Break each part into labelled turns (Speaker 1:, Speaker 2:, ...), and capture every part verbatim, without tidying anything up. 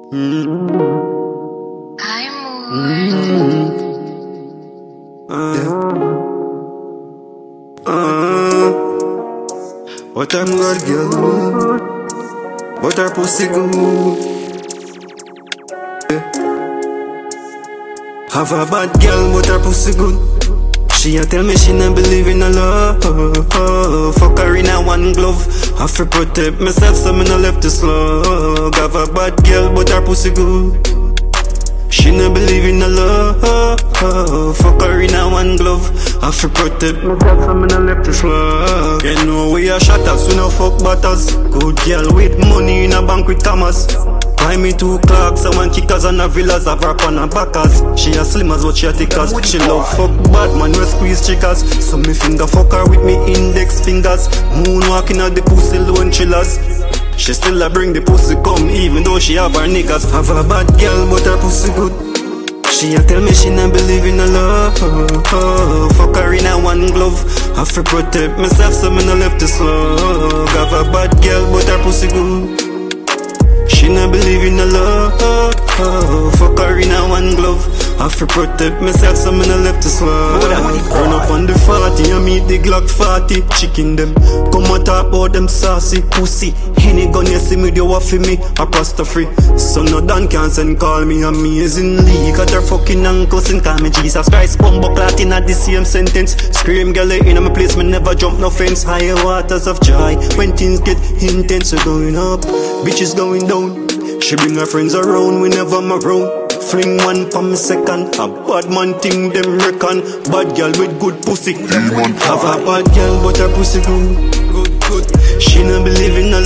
Speaker 1: Mm.
Speaker 2: I'm
Speaker 1: Mm. Uh, uh, what I'm good, girl. But her pussy good. Have a bad girl, but her pussy good. She a tell me she not believe in a love. Fuck her in a one glove. Have to protect myself so me no left to slug. Have a bad girl, but her pussy good. She not believe in a love. Fuck her in a one glove. Have to protect myself so me no left to slug. You know we are shatters, we no fuck butters. Good girl with money in a bank with commas. Buy me two clocks, I want kickers and a villas, have her on her backers. She a slim as what she a thick as. She love fuck bad man, we squeeze chickers. So me finger fuck her with me index fingers. Moonwalking at the pussy lone chillers. She still a bring the pussy come even though she have her niggas. Have a bad girl but her pussy good. She a tell me she not believe in a love. Fuck her in a one glove. Have to protect myself so me no left to slug. Have a bad girl but her pussy good. She not believe in a love. Fuck her in a one glove. Have to protect myself so me no left to swallow. Run up on the forty and meet the Glock forty. Chicken them, come and talk about them saucy pussy. Any gun you see me, you want for me, a pasta free. So no Dan can send call me amazingly. Got her fucking uncles and call me Jesus Christ. Bumbo clot in at the same sentence. Scream girl in my place, me never jump no fence. Higher waters of joy, when things get intense. We're going up, bitches going down. She bring her friends around, we never around. Fling one for me second. A bad man thing them reckon. Bad girl with good pussy. Have a bad girl but her pussy good. Good, good. She not believe in a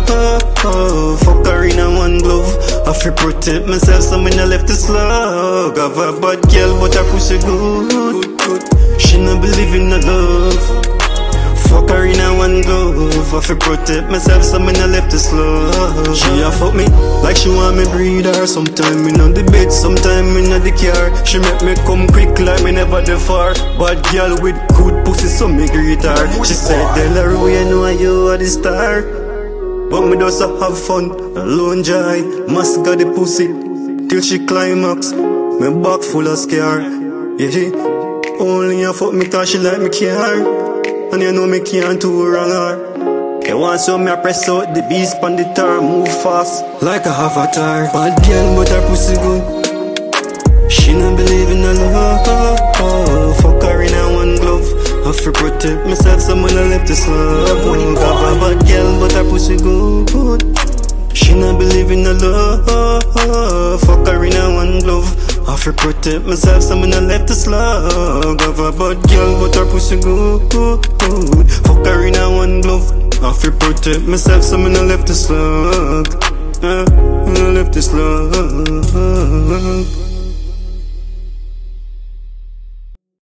Speaker 1: love. Fuck her in a one glove. Have to protect myself so me no left to slug. Have a bad girl but her pussy good. Good, good. She not believe in a love. Fuck her in a one glove. I fi protect myself so me no left to slug. She a fuck me like she want me breed her. Sometime in on the bed, sometime in the car. She make me come quick like me never the far. Bad girl with good pussy so me greet her. She said Delaro you know you are the star. But me just a have fun, alone joy. Must got the pussy till she climax. Me back full of scar. Yeah, she only a fuck me cause she like me care. And you know me can't do wrong her. You want so me a press out the beast on the tar. Move fast like a avatar. Bad girl but her pussy good. She not believe in a love. Fuck her in a one glove. Have to protect myself so me no left to slug. Have a bad girl but her pussy good. She not believe in a love. Fuck her in a one glove. Have to protect myself so me no left to slug. Have a bad girl but her pussy good. Fuck her in a one glove. Have to protect myself so me no left to slug. Uh, me no left to slug.